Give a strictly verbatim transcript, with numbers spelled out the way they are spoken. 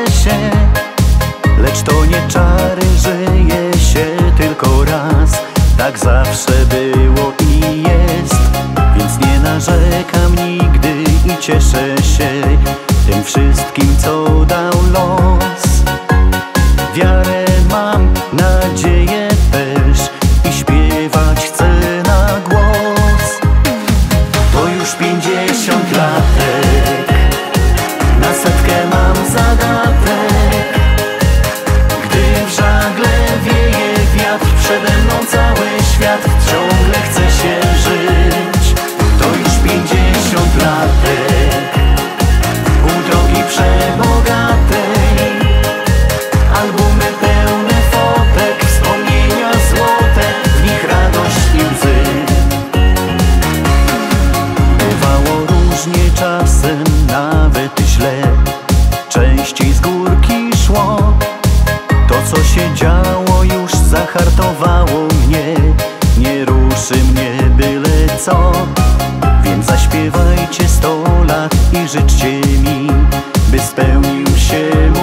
się. Lecz to nie czary, żyje się tylko raz. Tak zawsze było i jest, więc nie narzekam nigdy i cieszę się tym wszystkim, co dał los. Wiarę mam, nadzieję też i śpiewać chcę na głos. To już pięćdziesiąt latek, na setkę mam zadatek. Gdy w żagle wieje wiatr, przede mną cały świat, ciągle chce się żyć. To już pięćdziesiąt latek, pół drogi przebogatej. Albumy pełne fotek, wspomnienia złote, w nich radość i łzy. Bywało różnie czasem, nawet źle, częściej z górki szło. To, co się działo, już zahartowało mnie, nie ruszy mnie byle co. Więc zaśpiewajcie sto lat i życzcie mi, by spełnił się mój